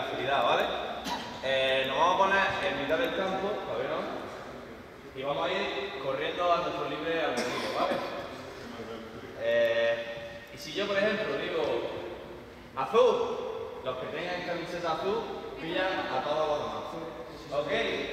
agilidad, ¿vale? Nos vamos a poner en mitad del campo, todavía no, y vamos a ir corriendo a nuestro libre albedrío, ¿vale? Y si yo, por ejemplo, digo azul, los que tengan camiseta azul pillan a todos los demás. ¿Ok?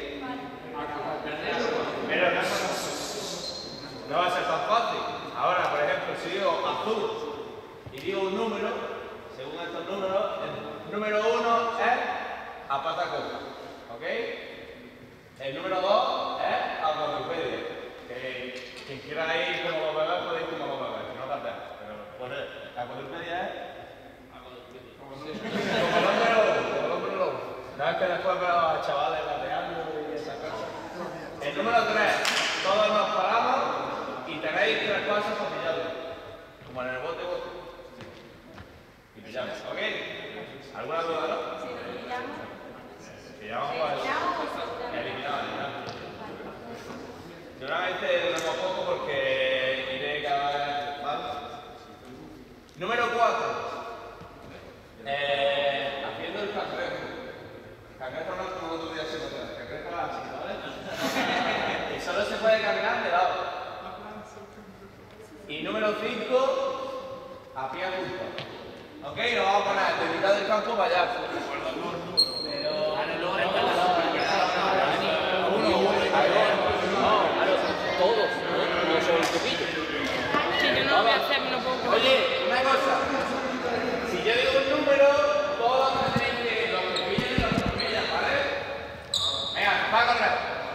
Pero no va a ser tan fácil. Ahora, por ejemplo, si digo azul y digo un número, según estos números, el número 1 es a pata coja. ¿Ok? El número 2 es a cuadrupedia. Quien quiera ir como los bebés, puede ir como los bebés, no tarda. Pero la cuadrupedia es como el número 1. No es que después veo a chavales lateando y esas cosas. El número 3, todos nos paramos y tenéis 3 pasos para pillarlo. Como en el bote. Y pillamos, ¿ok? ¿Alguna duda, no? Sí, pillamos. Pillamos eliminado. Seguramente duramos poco porque iré cada vez más. Número 4. Haciendo el cangrejo. Cangrejo no es como otro día se nota. Cangrejo es así, ¿vale? Y solo se puede caminar de lado. Y número 5, a pie junto. Ok, nos vamos a poner de mitad del campo para allá. Pero todos, no solo el cepillo. Si yo no lo voy a hacer, no puedo. Oye, una cosa. Si yo digo un número, todos tenéis que los que pillen y los que no pillan, ¿vale? Venga, va a correr.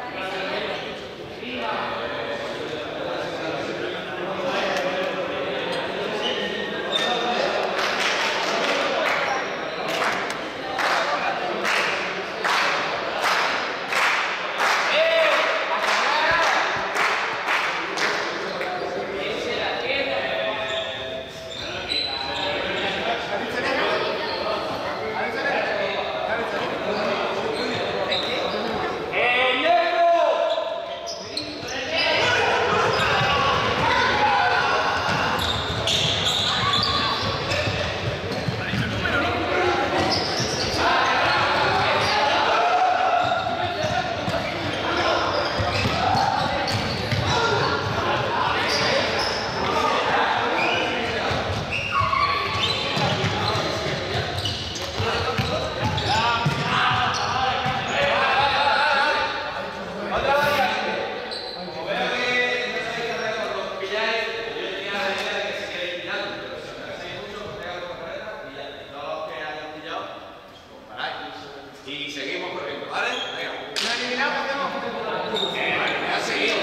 Y seguimos corriendo, ¿vale? Venga. ¿No eliminamos? A seguir.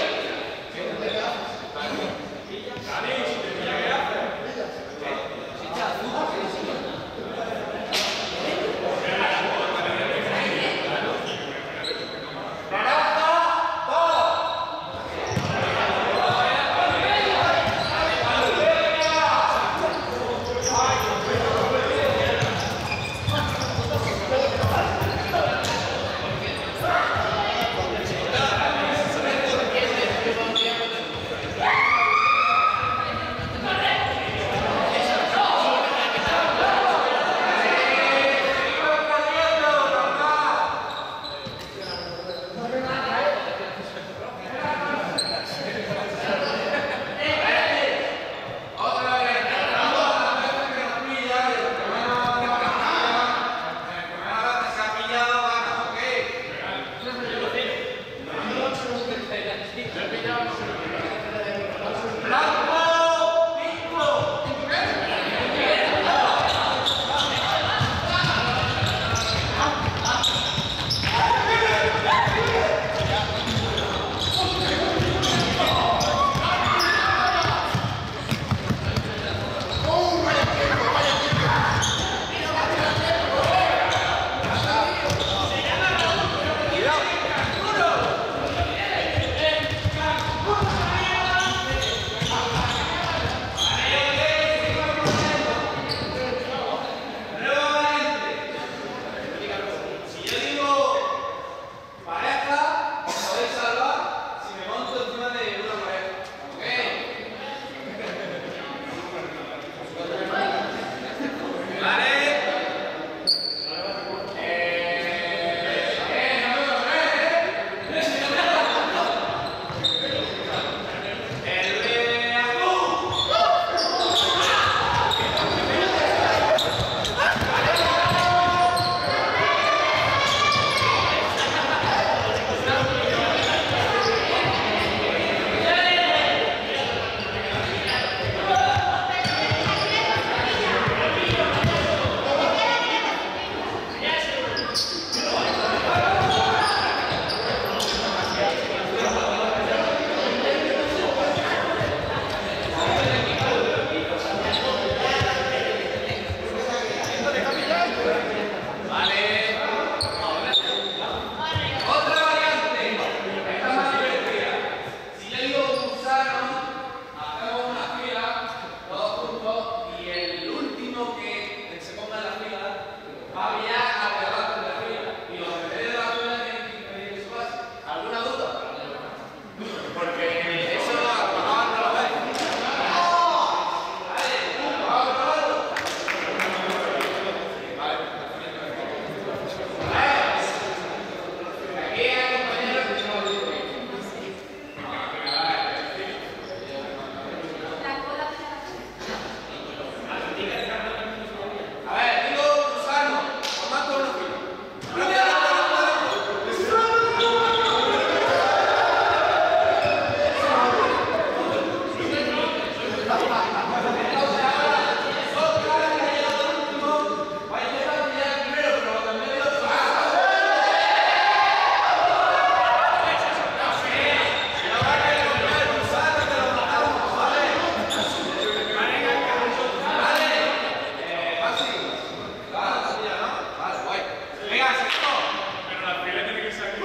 digas esto. Pero la fila tiene que ser aquí.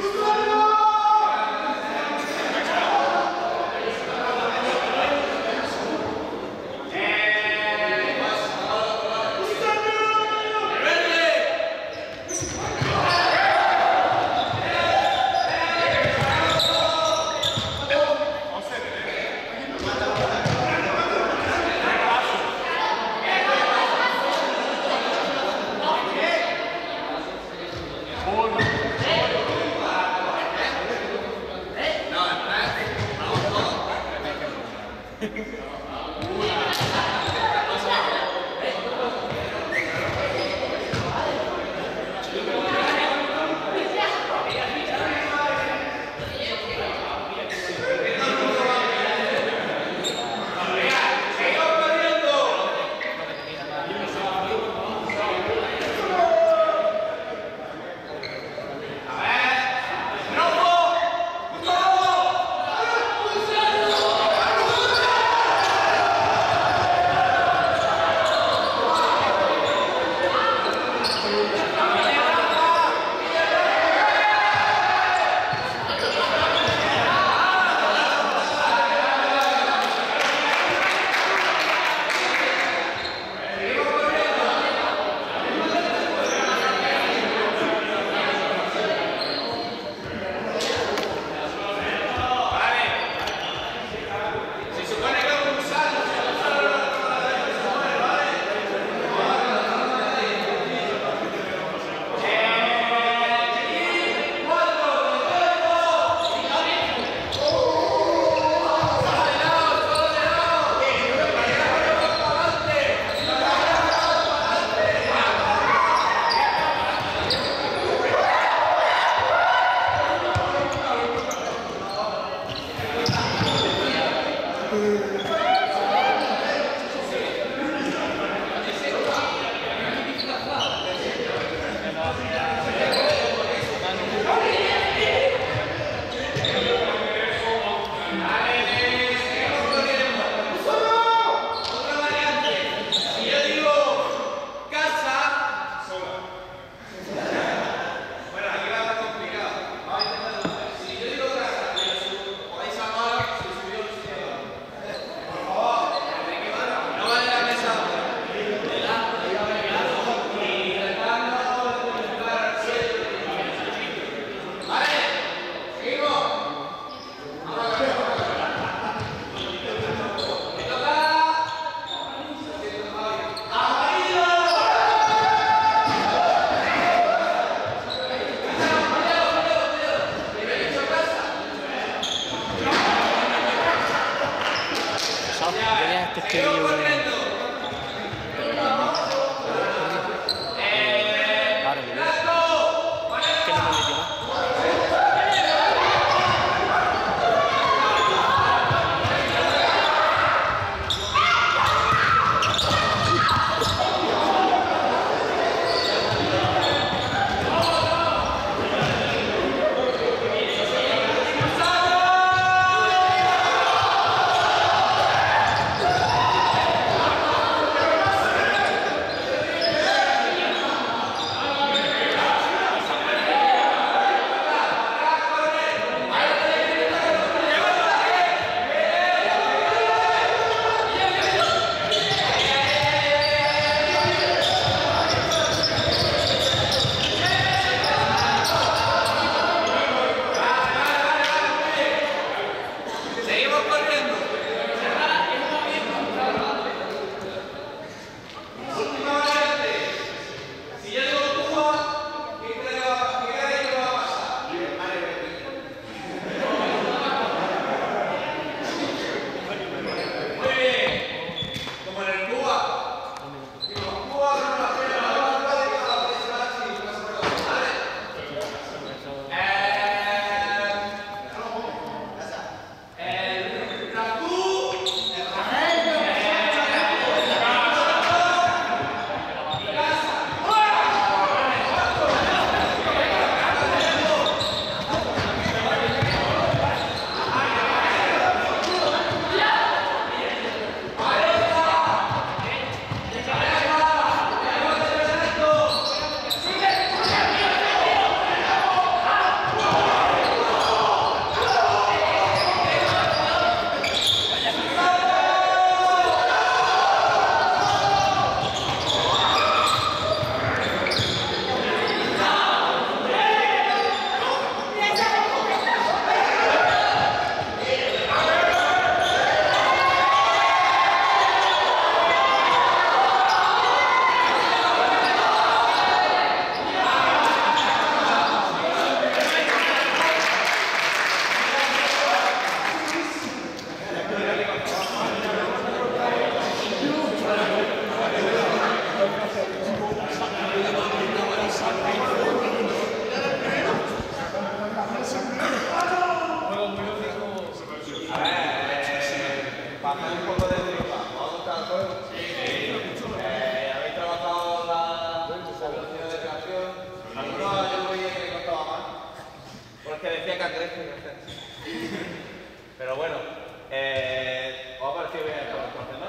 Boy. crezca, crezca, crezca. Pero bueno, os ha parecido bien el concepto.